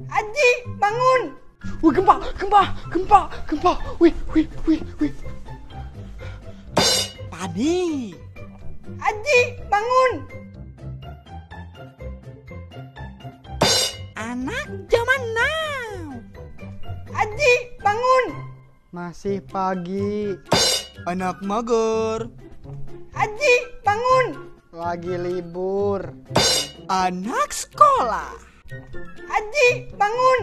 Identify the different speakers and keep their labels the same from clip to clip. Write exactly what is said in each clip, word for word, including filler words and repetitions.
Speaker 1: Aji, bangun. Wih, gempa, gempa, gempa, gempa. Wih, wih, wih, wih.
Speaker 2: Panik.
Speaker 1: Aji, bangun.
Speaker 2: Anak zaman now.
Speaker 1: Aji, bangun.
Speaker 3: Masih pagi.
Speaker 2: Anak mager.
Speaker 1: Aji, bangun.
Speaker 3: Lagi libur.
Speaker 2: Anak sekolah.
Speaker 1: Aji, bangun.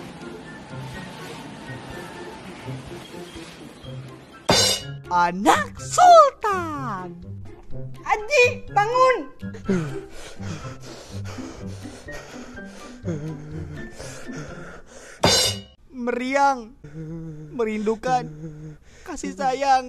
Speaker 2: Anak sultan.
Speaker 1: Aji, bangun.
Speaker 2: Meriang. Merindukan kasih sayang.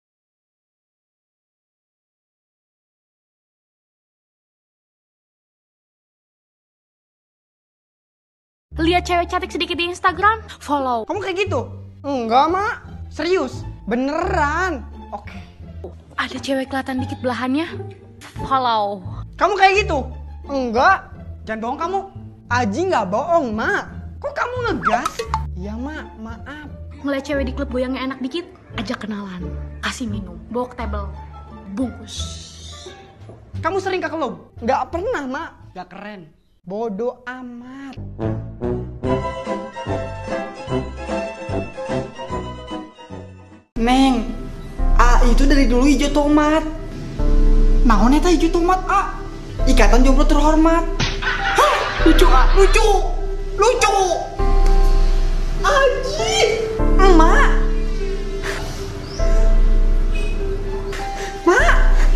Speaker 4: Lihat cewek cantik sedikit di Instagram, follow.
Speaker 1: Kamu kayak gitu? Enggak, Mak. Serius. Beneran. Oke.
Speaker 4: Ada cewek kelihatan dikit belahannya, follow.
Speaker 1: Kamu kayak gitu? Enggak. Jangan bohong kamu. Aji nggak bohong, Mak. Kok kamu ngegas? Iya, Mak. Maaf.
Speaker 4: Ngeliat cewek di klub goyangnya enak dikit, ajak kenalan, kasih minum, bawa ke table, bungkus.
Speaker 1: Kamu sering ke klub? Nggak pernah, Mak. Nggak keren. Bodoh amat. Neng, A itu dari dulu hijau tomat. Naon eta hijau tomat, A? Ikatan jomblo terhormat. Hah, lucu, A, lucu. Lucu. Aji, emak. Mak.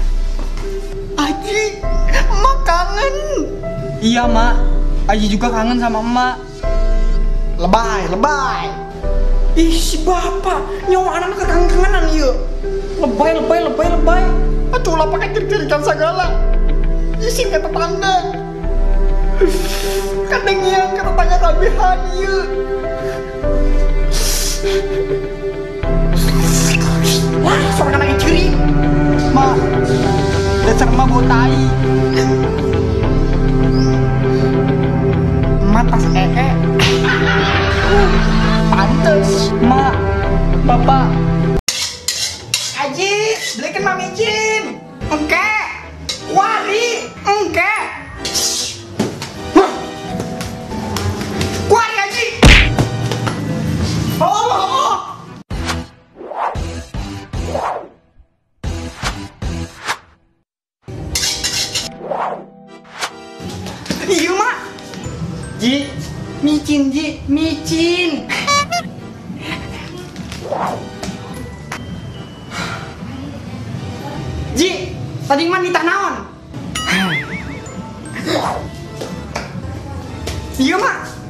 Speaker 1: Aji, emak kangen. Iya, Mak. Aji juga kangen sama emak. Lebay, lebay. Ih, si bapak, nyawa anak kekangenan iya. Lebay, lebay, lebay, lebay. Aduh lah pakai ciri-cirikan segala. Isin ke tetangga. Kadang yang ke tetangga kabehan iya. Wah, suara kanangnya ciri. Ma, dasar emak bau tai. Emak tas ee. Pantes, Mak, Bapak. Aji, belikan Mami Jin. Engke. Wari, engke. Huh. Wari, Aji. Oh, oh, oh. Iya, Mak. Ji, micin, Ji, micin. Ji, tadi mah nitah naon? Iya, Mak.